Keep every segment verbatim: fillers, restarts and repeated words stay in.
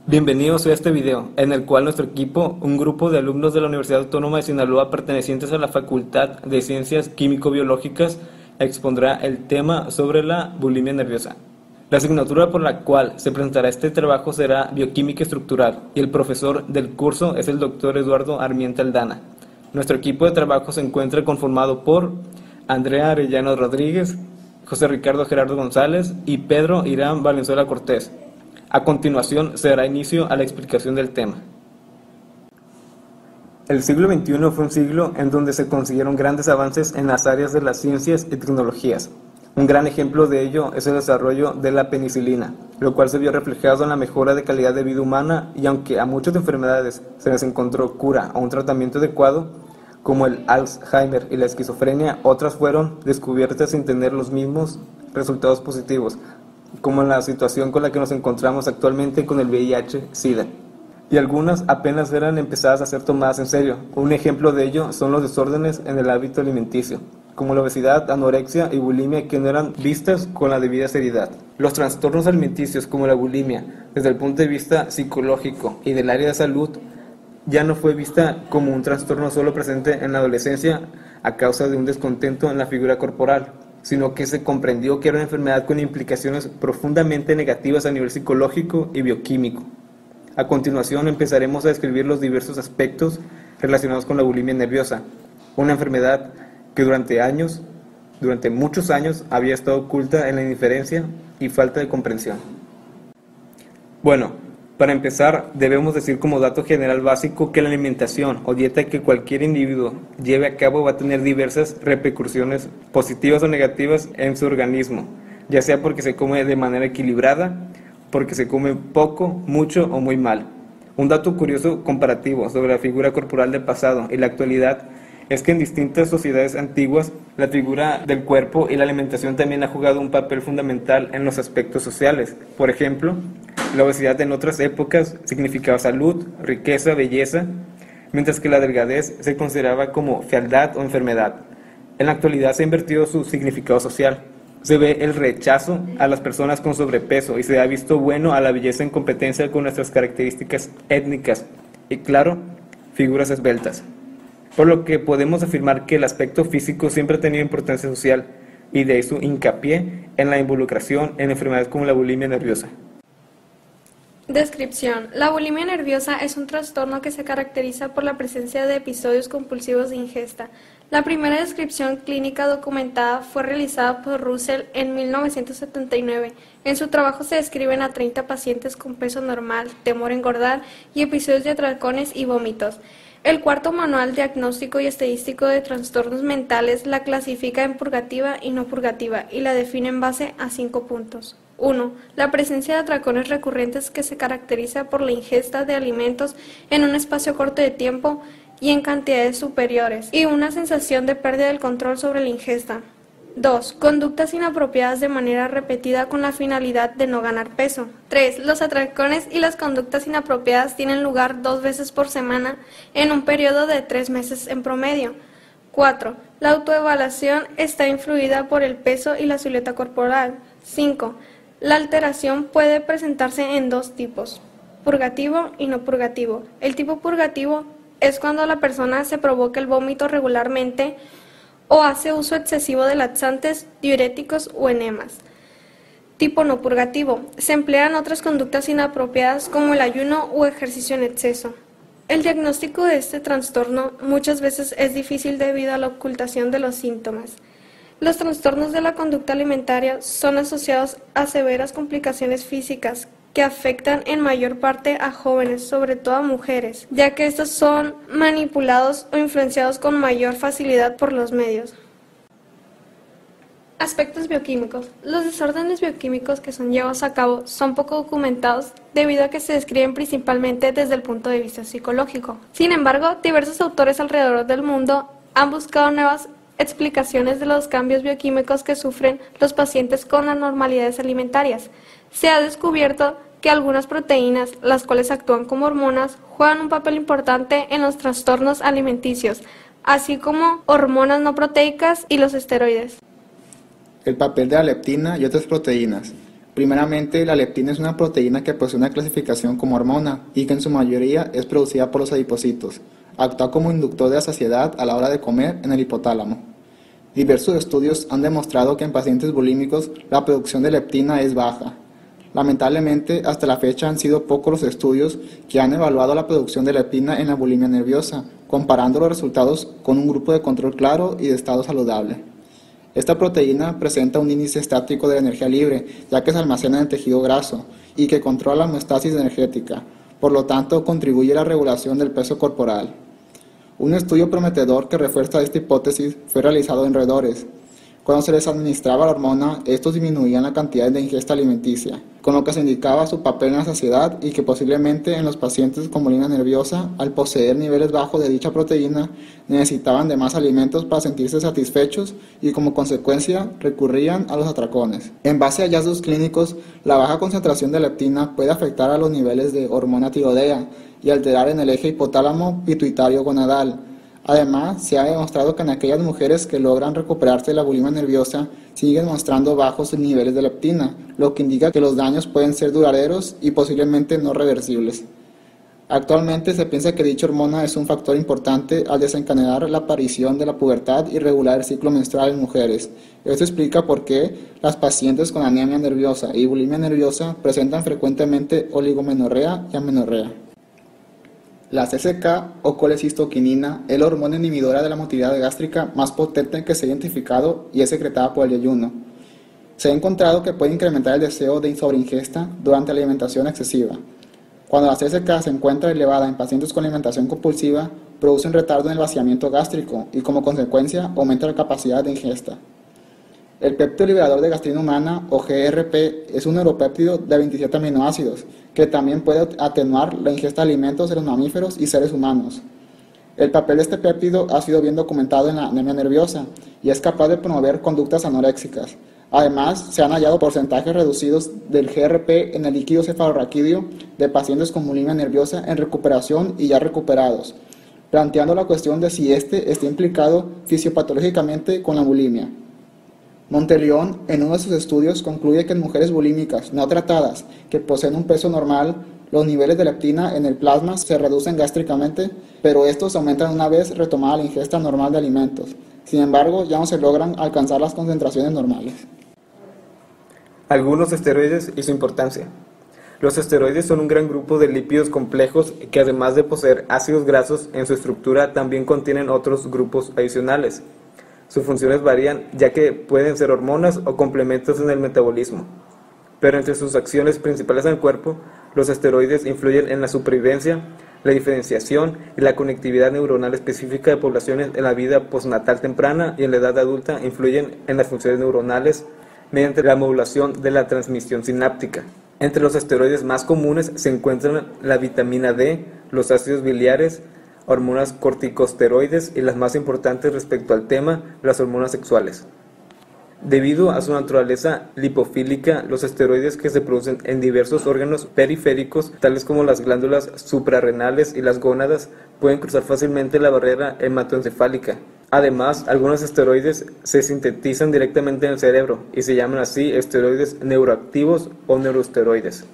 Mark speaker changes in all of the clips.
Speaker 1: Bienvenidos a este video, en el cual nuestro equipo, un grupo de alumnos de la Universidad Autónoma de Sinaloa pertenecientes a la Facultad de Ciencias Químico-Biológicas, expondrá el tema sobre la bulimia nerviosa. La asignatura por la cual se presentará este trabajo será Bioquímica Estructural, y el profesor del curso es el doctor Eduardo Armienta Aldana. Nuestro equipo de trabajo se encuentra conformado por Andrea Arellano Rodríguez, José Ricardo Gerardo González y Pedro Irán Valenzuela Cortés. A continuación se dará inicio a la explicación del tema. El siglo veintiuno fue un siglo en donde se consiguieron grandes avances en las áreas de las ciencias y tecnologías. Un gran ejemplo de ello es el desarrollo de la penicilina, lo cual se vio reflejado en la mejora de calidad de vida humana, y aunque a muchas enfermedades se les encontró cura o un tratamiento adecuado, como el Alzheimer y la esquizofrenia, otras fueron descubiertas sin tener los mismos resultados positivos, como en la situación con la que nos encontramos actualmente con el V I H SIDA. Y algunas apenas eran empezadas a ser tomadas en serio. Un ejemplo de ello son los desórdenes en el hábito alimenticio, como la obesidad, anorexia y bulimia, que no eran vistas con la debida seriedad. Los trastornos alimenticios como la bulimia, desde el punto de vista psicológico y del área de salud, ya no fue vista como un trastorno solo presente en la adolescencia a causa de un descontento en la figura corporal, sino que se comprendió que era una enfermedad con implicaciones profundamente negativas a nivel psicológico y bioquímico. A continuación empezaremos a describir los diversos aspectos relacionados con la bulimia nerviosa, una enfermedad que durante años, durante muchos años, había estado oculta en la indiferencia y falta de comprensión. Bueno, para empezar, debemos decir como dato general básico que la alimentación o dieta que cualquier individuo lleve a cabo va a tener diversas repercusiones positivas o negativas en su organismo, ya sea porque se come de manera equilibrada, porque se come poco, mucho o muy mal. Un dato curioso comparativo sobre la figura corporal del pasado y la actualidad es que en distintas sociedades antiguas la figura del cuerpo y la alimentación también ha jugado un papel fundamental en los aspectos sociales. Por ejemplo, la obesidad en otras épocas significaba salud, riqueza, belleza, mientras que la delgadez se consideraba como fealdad o enfermedad. En la actualidad se ha invertido su significado social. Se ve el rechazo a las personas con sobrepeso y se ha visto bueno a la belleza en competencia con nuestras características étnicas y, claro, figuras esbeltas. Por lo que podemos afirmar que el aspecto físico siempre ha tenido importancia social, y de ahí su hincapié en la involucración en enfermedades como la bulimia nerviosa.
Speaker 2: Descripción. La bulimia nerviosa es un trastorno que se caracteriza por la presencia de episodios compulsivos de ingesta. La primera descripción clínica documentada fue realizada por Russell en mil novecientos setenta y nueve. En su trabajo se describen a treinta pacientes con peso normal, temor a engordar y episodios de atracones y vómitos. El cuarto manual diagnóstico y estadístico de trastornos mentales la clasifica en purgativa y no purgativa y la define en base a cinco puntos. uno. La presencia de atracones recurrentes que se caracteriza por la ingesta de alimentos en un espacio corto de tiempo y en cantidades superiores, y una sensación de pérdida del control sobre la ingesta. dos. Conductas inapropiadas de manera repetida con la finalidad de no ganar peso. tres. Los atracones y las conductas inapropiadas tienen lugar dos veces por semana en un periodo de tres meses en promedio. cuatro. La autoevaluación está influida por el peso y la silueta corporal. cinco. La alteración puede presentarse en dos tipos, purgativo y no purgativo. El tipo purgativo es cuando la persona se provoca el vómito regularmente o hace uso excesivo de laxantes, diuréticos o enemas. Tipo no purgativo. Se emplean otras conductas inapropiadas como el ayuno o ejercicio en exceso. El diagnóstico de este trastorno muchas veces es difícil debido a la ocultación de los síntomas. Los trastornos de la conducta alimentaria son asociados a severas complicaciones físicas que afectan en mayor parte a jóvenes, sobre todo a mujeres, ya que estos son manipulados o influenciados con mayor facilidad por los medios. Aspectos bioquímicos. Los desórdenes bioquímicos que son llevados a cabo son poco documentados debido a que se describen principalmente desde el punto de vista psicológico. Sin embargo, diversos autores alrededor del mundo han buscado nuevas explicaciones de los cambios bioquímicos que sufren los pacientes con anormalidades alimentarias. Se ha descubierto que algunas proteínas, las cuales actúan como hormonas, juegan un papel importante en los trastornos alimenticios, así como hormonas no proteicas y los esteroides.
Speaker 3: El papel de la leptina y otras proteínas. Primeramente, la leptina es una proteína que posee una clasificación como hormona y que en su mayoría es producida por los adipocitos. Actúa como inductor de la saciedad a la hora de comer en el hipotálamo. Diversos estudios han demostrado que en pacientes bulímicos la producción de leptina es baja. Lamentablemente, hasta la fecha han sido pocos los estudios que han evaluado la producción de leptina en la bulimia nerviosa, comparando los resultados con un grupo de control claro y de estado saludable. Esta proteína presenta un índice estático de energía libre, ya que se almacena en el tejido graso y que controla la homeostasis energética, por lo tanto contribuye a la regulación del peso corporal. Un estudio prometedor que refuerza esta hipótesis fue realizado en roedores. Cuando se les administraba la hormona, estos disminuían la cantidad de ingesta alimenticia, con lo que se indicaba su papel en la saciedad y que posiblemente en los pacientes con bulimia nerviosa, al poseer niveles bajos de dicha proteína, necesitaban de más alimentos para sentirse satisfechos y como consecuencia recurrían a los atracones. En base a hallazgos clínicos, la baja concentración de leptina puede afectar a los niveles de hormona tiroidea y alterar en el eje hipotálamo pituitario gonadal. Además, se ha demostrado que en aquellas mujeres que logran recuperarse de la bulimia nerviosa siguen mostrando bajos niveles de leptina, lo que indica que los daños pueden ser duraderos y posiblemente no reversibles. Actualmente se piensa que dicha hormona es un factor importante al desencadenar la aparición de la pubertad y regular el ciclo menstrual en mujeres. Esto explica por qué las pacientes con anemia nerviosa y bulimia nerviosa presentan frecuentemente oligomenorrea y amenorrea. La C C K o colecistoquinina es la hormona inhibidora de la motilidad gástrica más potente que se ha identificado y es secretada por el ayuno. Se ha encontrado que puede incrementar el deseo de sobreingesta durante la alimentación excesiva. Cuando la C C K se encuentra elevada en pacientes con alimentación compulsiva, produce un retardo en el vaciamiento gástrico y como consecuencia aumenta la capacidad de ingesta. El péptido liberador de gastrina humana o G R P es un neuropéptido de veintisiete aminoácidos que también puede atenuar la ingesta de alimentos en los mamíferos y seres humanos. El papel de este péptido ha sido bien documentado en la anemia nerviosa y es capaz de promover conductas anoréxicas. Además, se han hallado porcentajes reducidos del G R P en el líquido cefalorraquídeo de pacientes con bulimia nerviosa en recuperación y ya recuperados, planteando la cuestión de si este está implicado fisiopatológicamente con la bulimia. Monteleón, en uno de sus estudios, concluye que en mujeres bulímicas no tratadas que poseen un peso normal, los niveles de leptina en el plasma se reducen gástricamente, pero estos aumentan una vez retomada la ingesta normal de alimentos. Sin embargo, ya no se logran alcanzar las concentraciones normales.
Speaker 1: Algunos esteroides y su importancia. Los esteroides son un gran grupo de lípidos complejos que, además de poseer ácidos grasos en su estructura, también contienen otros grupos adicionales. Sus funciones varían, ya que pueden ser hormonas o complementos en el metabolismo. Pero entre sus acciones principales en el cuerpo, los esteroides influyen en la supervivencia, la diferenciación y la conectividad neuronal específica de poblaciones en la vida postnatal temprana y en la edad adulta. Influyen en las funciones neuronales mediante la modulación de la transmisión sináptica. Entre los esteroides más comunes se encuentran la vitamina D, los ácidos biliares, hormonas corticosteroides y las más importantes respecto al tema, las hormonas sexuales. Debido a su naturaleza lipofílica, los esteroides que se producen en diversos órganos periféricos, tales como las glándulas suprarrenales y las gónadas, pueden cruzar fácilmente la barrera hematoencefálica. Además, algunos esteroides se sintetizan directamente en el cerebro y se llaman así esteroides neuroactivos o neurosteroides.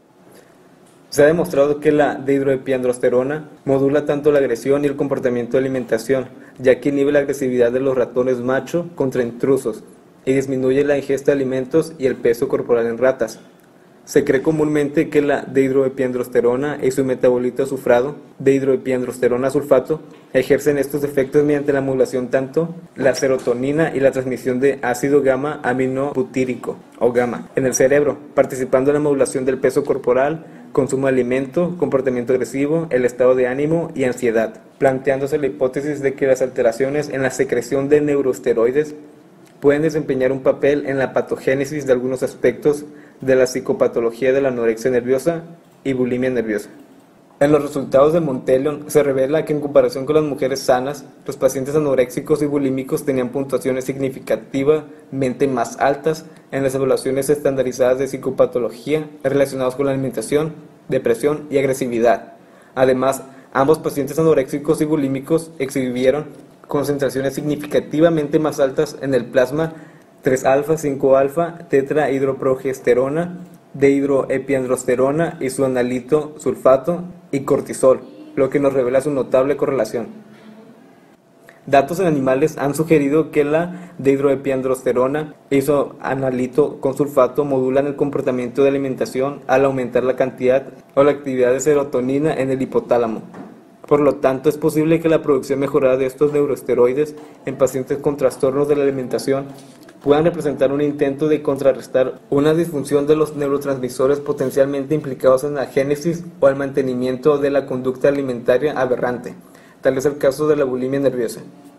Speaker 1: Se ha demostrado que la dihidroepiandrosterona modula tanto la agresión y el comportamiento de alimentación, ya que inhibe la agresividad de los ratones macho contra intrusos y disminuye la ingesta de alimentos y el peso corporal en ratas. Se cree comúnmente que la dihidroepiandrosterona y su metabolito azufrado, dihidroepiandrosterona sulfato, ejercen estos efectos mediante la modulación tanto la serotonina y la transmisión de ácido gamma aminobutírico o gamma en el cerebro, participando en la modulación del peso corporal, consumo de alimento, comportamiento agresivo, el estado de ánimo y ansiedad, planteándose la hipótesis de que las alteraciones en la secreción de neurosteroides pueden desempeñar un papel en la patogénesis de algunos aspectos de la psicopatología de la anorexia nerviosa y bulimia nerviosa. En los resultados de Monteleón se revela que en comparación con las mujeres sanas, los pacientes anoréxicos y bulímicos tenían puntuaciones significativamente más altas en las evaluaciones estandarizadas de psicopatología relacionadas con la alimentación, depresión y agresividad. Además, ambos pacientes anoréxicos y bulímicos exhibieron concentraciones significativamente más altas en el plasma tres alfa, cinco alfa, tetrahidroprogesterona, dehidroepiandrosterona, isoanalito sulfato y cortisol, lo que nos revela su notable correlación. Datos en animales han sugerido que la dehidroepiandrosterona e isoanalito con sulfato modulan el comportamiento de alimentación al aumentar la cantidad o la actividad de serotonina en el hipotálamo. Por lo tanto, es posible que la producción mejorada de estos neuroesteroides en pacientes con trastornos de la alimentación puedan representar un intento de contrarrestar una disfunción de los neurotransmisores potencialmente implicados en la génesis o el mantenimiento de la conducta alimentaria aberrante. Tal es el caso de la bulimia nerviosa.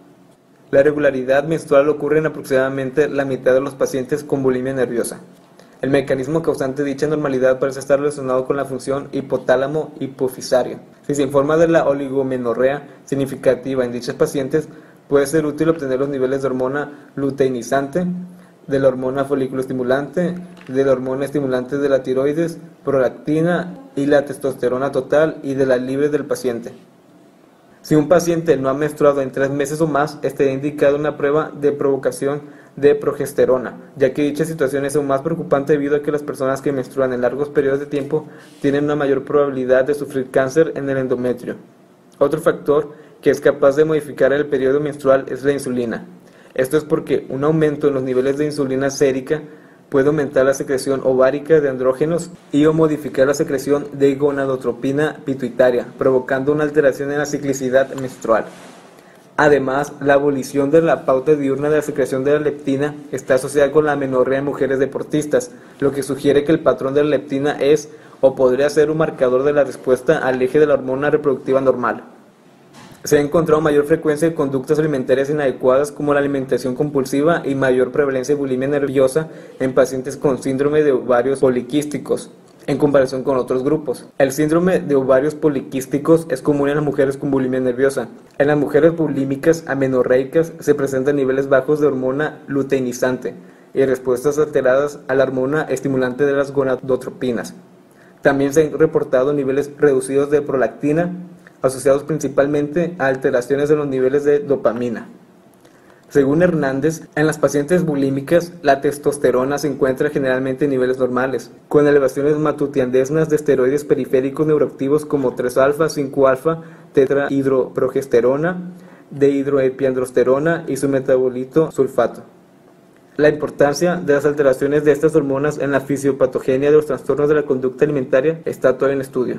Speaker 1: La irregularidad menstrual ocurre en aproximadamente la mitad de los pacientes con bulimia nerviosa. El mecanismo causante de dicha anormalidad parece estar relacionado con la función hipotálamo-hipofisario. Si se informa de la oligomenorrea significativa en dichos pacientes, puede ser útil obtener los niveles de hormona luteinizante, de la hormona folículo estimulante, de la hormona estimulante de la tiroides, prolactina y la testosterona total y de la libre del paciente. Si un paciente no ha menstruado en tres meses o más, estaría indicada una prueba de provocación de progesterona, ya que dicha situación es aún más preocupante debido a que las personas que menstruan en largos periodos de tiempo tienen una mayor probabilidad de sufrir cáncer en el endometrio. Otro factor que es capaz de modificar el periodo menstrual es la insulina. Esto es porque un aumento en los niveles de insulina sérica puede aumentar la secreción ovárica de andrógenos y o modificar la secreción de gonadotropina pituitaria, provocando una alteración en la ciclicidad menstrual. Además, la abolición de la pauta diurna de la secreción de la leptina está asociada con la amenorrea en mujeres deportistas, lo que sugiere que el patrón de la leptina es o podría ser un marcador de la respuesta al eje de la hormona reproductiva normal. Se ha encontrado mayor frecuencia de conductas alimentarias inadecuadas como la alimentación compulsiva y mayor prevalencia de bulimia nerviosa en pacientes con síndrome de ovarios poliquísticos, en comparación con otros grupos. El síndrome de ovarios poliquísticos es común en las mujeres con bulimia nerviosa. En las mujeres bulímicas amenorreicas se presentan niveles bajos de hormona luteinizante y respuestas alteradas a la hormona estimulante de las gonadotropinas. También se han reportado niveles reducidos de prolactina, asociados principalmente a alteraciones de los niveles de dopamina. Según Hernández, en las pacientes bulímicas, la testosterona se encuentra generalmente en niveles normales, con elevaciones matutiandesnas de esteroides periféricos neuroactivos como tres alfa, cinco alfa, tetrahidroprogesterona, dehidroepiandrosterona y su metabolito sulfato. La importancia de las alteraciones de estas hormonas en la fisiopatogenia de los trastornos de la conducta alimentaria está todavía en estudio.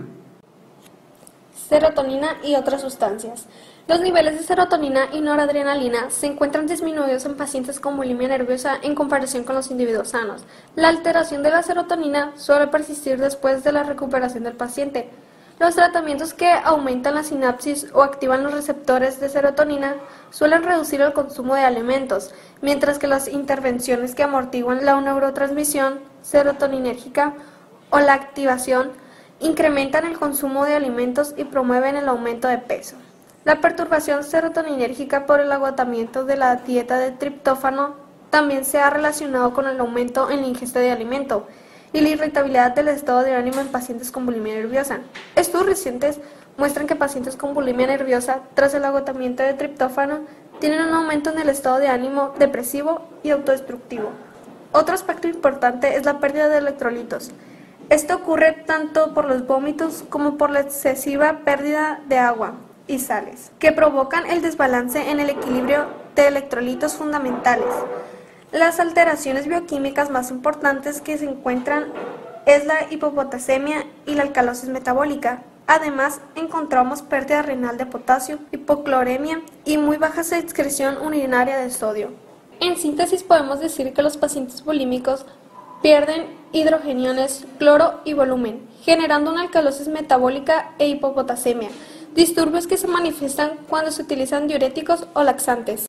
Speaker 2: Serotonina y otras sustancias. Los niveles de serotonina y noradrenalina se encuentran disminuidos en pacientes con bulimia nerviosa en comparación con los individuos sanos. La alteración de la serotonina suele persistir después de la recuperación del paciente. Los tratamientos que aumentan la sinapsis o activan los receptores de serotonina suelen reducir el consumo de alimentos, mientras que las intervenciones que amortiguan la neurotransmisión serotoninérgica o la activación incrementan el consumo de alimentos y promueven el aumento de peso. La perturbación serotoninérgica por el agotamiento de la dieta de triptófano también se ha relacionado con el aumento en la ingesta de alimento y la irritabilidad del estado de ánimo en pacientes con bulimia nerviosa. Estudios recientes muestran que pacientes con bulimia nerviosa, tras el agotamiento de triptófano, tienen un aumento en el estado de ánimo depresivo y autodestructivo. Otro aspecto importante es la pérdida de electrolitos. Esto ocurre tanto por los vómitos como por la excesiva pérdida de agua y sales, que provocan el desbalance en el equilibrio de electrolitos fundamentales. Las alteraciones bioquímicas más importantes que se encuentran es la hipopotasemia y la alcalosis metabólica. Además, encontramos pérdida renal de potasio, hipocloremia y muy baja excreción urinaria de sodio. En síntesis, podemos decir que los pacientes bulímicos pierden hidrogeniones, cloro y volumen, generando una alcalosis metabólica e hipopotasemia, disturbios que se manifiestan cuando se utilizan diuréticos o laxantes.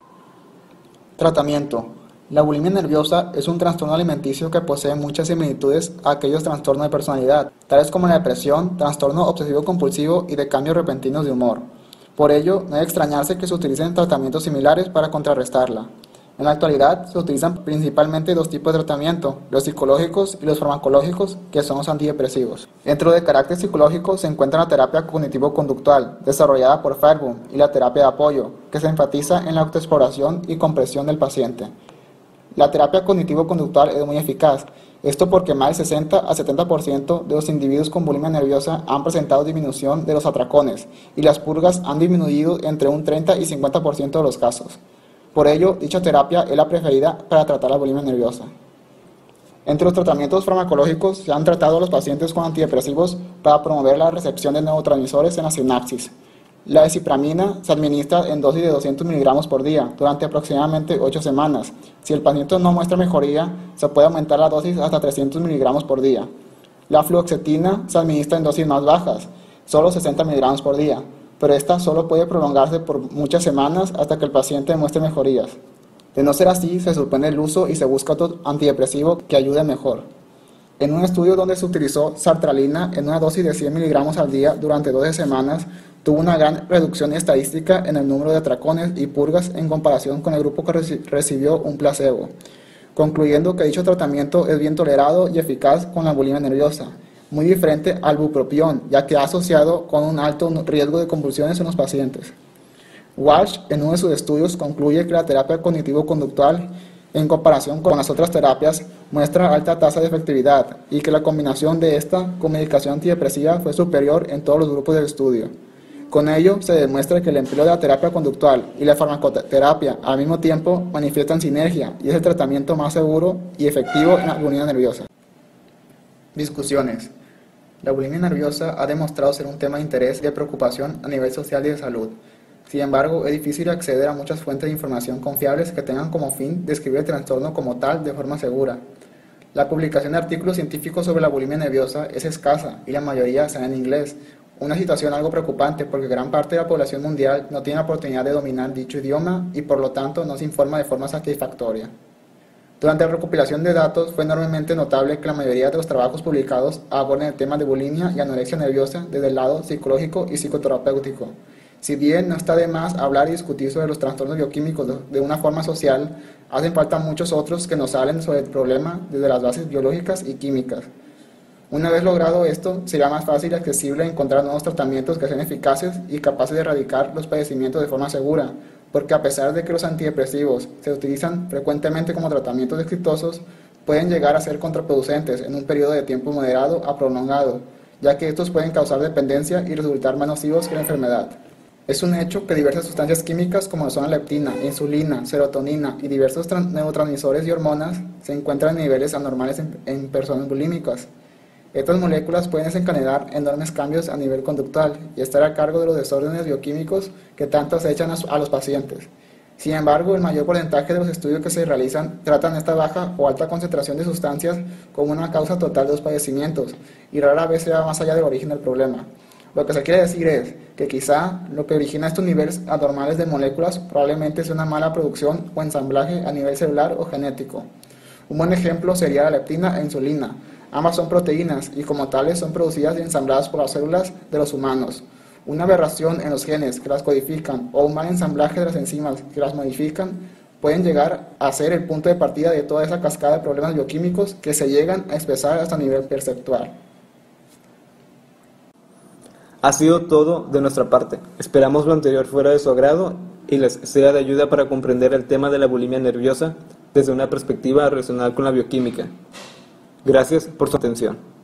Speaker 3: Tratamiento. La bulimia nerviosa es un trastorno alimenticio que posee muchas similitudes a aquellos trastornos de personalidad, tales como la depresión, trastorno obsesivo-compulsivo y de cambios repentinos de humor. Por ello, no hay que extrañarse que se utilicen tratamientos similares para contrarrestarla. En la actualidad se utilizan principalmente dos tipos de tratamiento, los psicológicos y los farmacológicos, que son los antidepresivos. Dentro de carácter psicológico se encuentra la terapia cognitivo-conductual, desarrollada por Fairbairn, y la terapia de apoyo, que se enfatiza en la autoexploración y comprensión del paciente. La terapia cognitivo-conductual es muy eficaz. Esto porque más del sesenta a setenta por ciento de los individuos con bulimia nerviosa han presentado disminución de los atracones y las purgas han disminuido entre un treinta y cincuenta por ciento de los casos. Por ello, dicha terapia es la preferida para tratar la bulimia nerviosa. Entre los tratamientos farmacológicos se han tratado a los pacientes con antidepresivos para promover la recepción de neurotransmisores en la sinapsis. La desipramina se administra en dosis de doscientos miligramos por día durante aproximadamente ocho semanas. Si el paciente no muestra mejoría, se puede aumentar la dosis hasta trescientos miligramos por día. La fluoxetina se administra en dosis más bajas, solo sesenta miligramos por día, pero esta solo puede prolongarse por muchas semanas hasta que el paciente muestre mejorías. De no ser así, se suspende el uso y se busca otro antidepresivo que ayude mejor. En un estudio donde se utilizó sartralina en una dosis de cien miligramos al día durante doce semanas, tuvo una gran reducción estadística en el número de atracones y purgas en comparación con el grupo que reci- recibió un placebo, concluyendo que dicho tratamiento es bien tolerado y eficaz con la bulimia nerviosa, muy diferente al bupropión, ya que ha asociado con un alto riesgo de convulsiones en los pacientes. Walsh, en uno de sus estudios, concluye que la terapia cognitivo-conductual, en comparación con las otras terapias, muestra alta tasa de efectividad y que la combinación de esta con medicación antidepresiva fue superior en todos los grupos del estudio. Con ello, se demuestra que el empleo de la terapia conductual y la farmacoterapia al mismo tiempo manifiestan sinergia y es el tratamiento más seguro y efectivo en la bulimia nerviosa. Discusiones. La bulimia nerviosa ha demostrado ser un tema de interés y de preocupación a nivel social y de salud. Sin embargo, es difícil acceder a muchas fuentes de información confiables que tengan como fin describir el trastorno como tal de forma segura. La publicación de artículos científicos sobre la bulimia nerviosa es escasa y la mayoría están en inglés, una situación algo preocupante porque gran parte de la población mundial no tiene la oportunidad de dominar dicho idioma y por lo tanto no se informa de forma satisfactoria. Durante la recopilación de datos fue enormemente notable que la mayoría de los trabajos publicados aborden el tema de bulimia y anorexia nerviosa desde el lado psicológico y psicoterapéutico. Si bien no está de más hablar y discutir sobre los trastornos bioquímicos de una forma social, hacen falta muchos otros que nos hablen sobre el problema desde las bases biológicas y químicas. Una vez logrado esto, será más fácil y accesible encontrar nuevos tratamientos que sean eficaces y capaces de erradicar los padecimientos de forma segura, porque a pesar de que los antidepresivos se utilizan frecuentemente como tratamientos exitosos, pueden llegar a ser contraproducentes en un periodo de tiempo moderado a prolongado, ya que estos pueden causar dependencia y resultar más nocivos que la enfermedad. Es un hecho que diversas sustancias químicas como son la leptina, insulina, serotonina y diversos neurotransmisores y hormonas se encuentran en niveles anormales en, en personas bulímicas. Estas moléculas pueden desencadenar enormes cambios a nivel conductual y estar a cargo de los desórdenes bioquímicos que tanto acechan a, a los pacientes. Sin embargo, el mayor porcentaje de los estudios que se realizan tratan esta baja o alta concentración de sustancias como una causa total de los padecimientos y rara vez se va más allá del origen del problema. Lo que se quiere decir es que quizá lo que origina estos niveles anormales de moléculas probablemente es una mala producción o ensamblaje a nivel celular o genético. Un buen ejemplo sería la leptina e insulina. Ambas son proteínas y como tales son producidas y ensambladas por las células de los humanos. Una aberración en los genes que las codifican o un mal ensamblaje de las enzimas que las modifican pueden llegar a ser el punto de partida de toda esa cascada de problemas bioquímicos que se llegan a expresar hasta nivel perceptual.
Speaker 1: Ha sido todo de nuestra parte. Esperamos lo anterior fuera de su agrado y les sea de ayuda para comprender el tema de la bulimia nerviosa desde una perspectiva relacionada con la bioquímica. Gracias por su atención.